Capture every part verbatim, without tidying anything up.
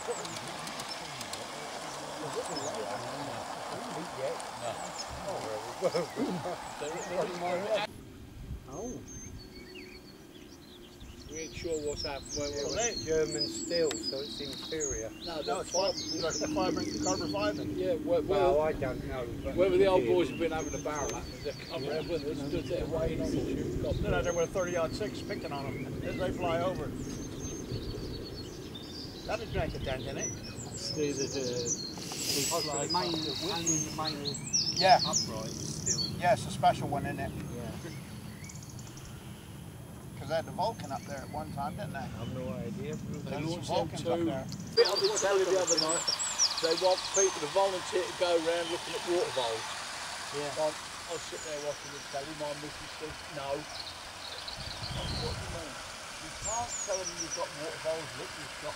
Oh. We ain't sure what's happened. Where Yeah, we're well, it's German steel, so it's inferior. No, No, it's fiber, like the fiber, carbon fiber. Yeah, where, Well, where, I don't know. But whether the old boys have been having a barrel at us, they're coming yeah. when they stood there waiting on the ship. They're not there with a thirty aught six picking on them as they fly over. That'd make a dent in it. Stay the, Oh, so the main, only the main Yeah. upright is still. Yeah, it's a special one, isn't it? Yeah. Because they had the Vulcan up there at one time, didn't they? I have no idea. They There's launched some them Vulcans up too. there. I did tell you the other night, they want people to volunteer to go around looking at water bowls. Yeah. I, I sit there watching the telly, my missus says, no. I said, what do you mean? You can't tell them you've got water bowls, look, you've got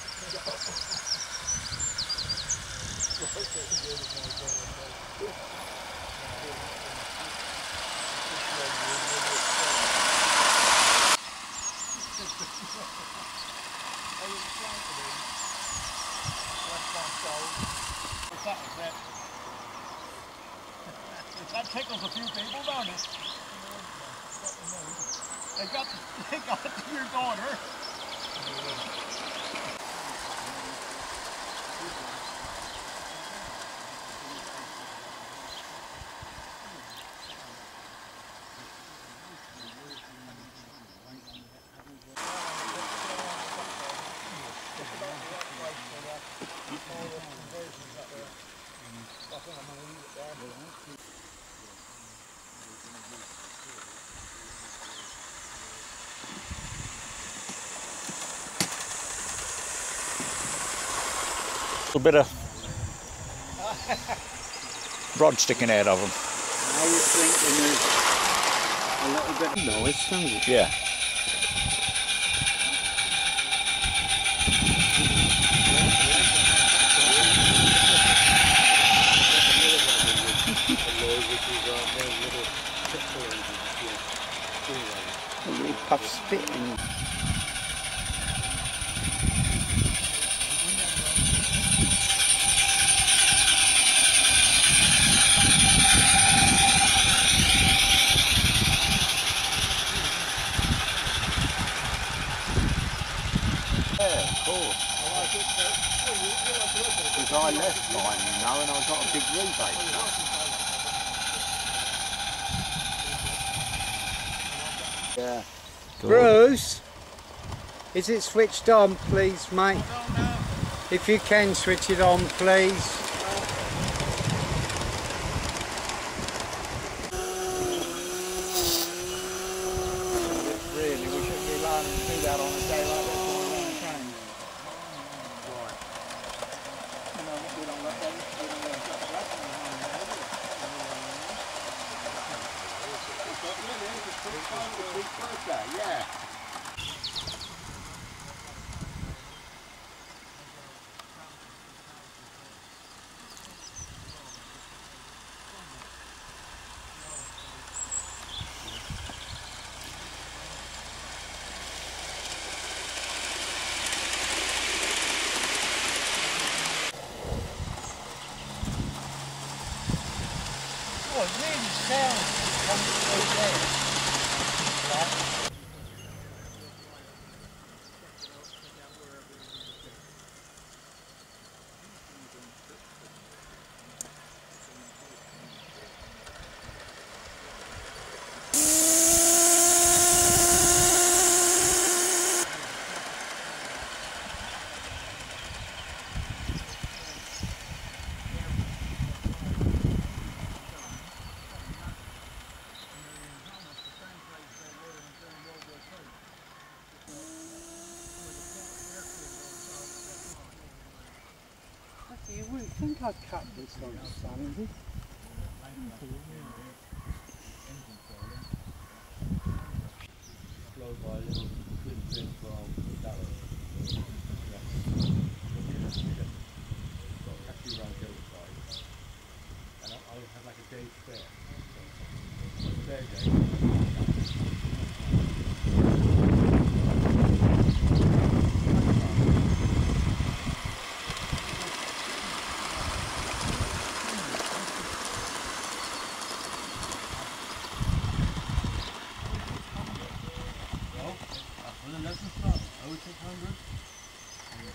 That tickles a few people, don't it? They got, they got it to your daughter. A little bit of rod sticking out of them. Now you're thinking there's a little bit of noise, don't you? Yeah. A little puff spitting. Because I left mine, you know, and I got a big rebate. Yeah. Bruce, is it switched on, please, mate? If you can switch it on, please. Really, we shouldn't be allowed to do that on a day like this going around the train. You know, we don't let them, we don't let them touch that one. Yeah. Oh, it really sounds coming through there. Right? You wouldn't think I'd cut this on Sunday.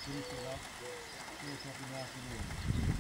finish it up, two o'clock in the afternoon.